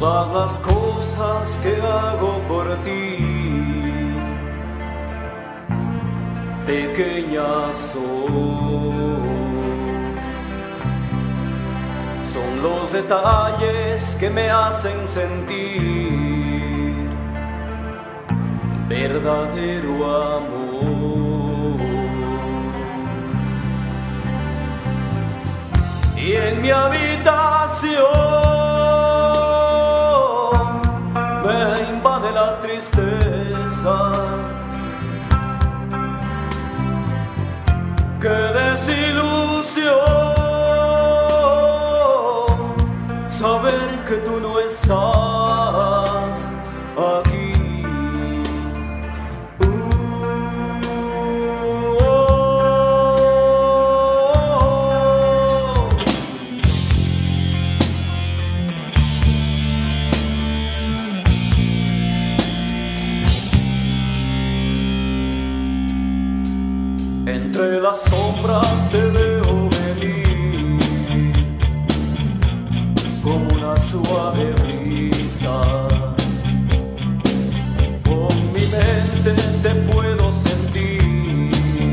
Todas las cosas que hago por ti, pequeñas son los detalles que me hacen sentir verdadero amor. Y en mi habitación me invade la tristeza. ¡Qué desilusión saber que tú no estás aquí! Entre las sombras te veo venir como una suave brisa. Con mi mente te puedo sentir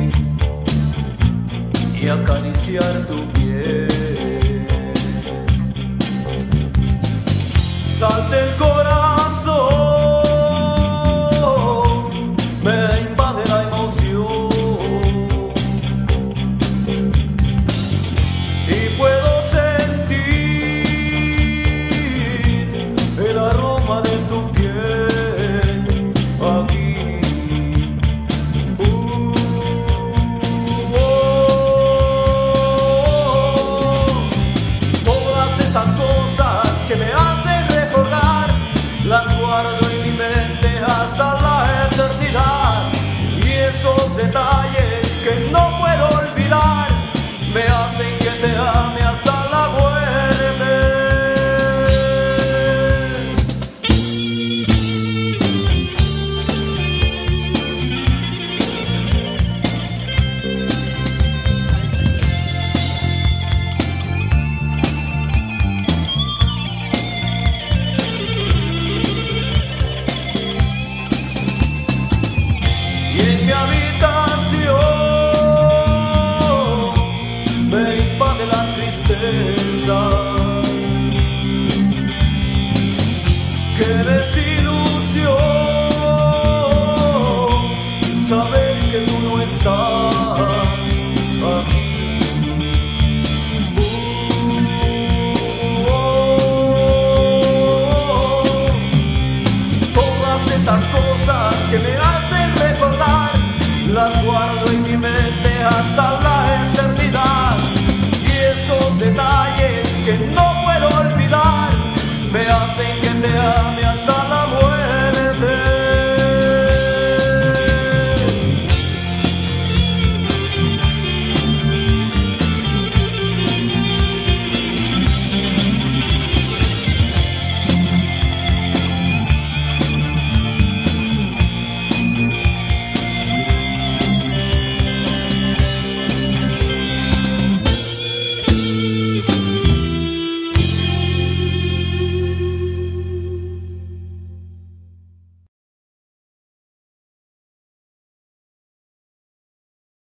y acariciar tu piel. Sal del corazón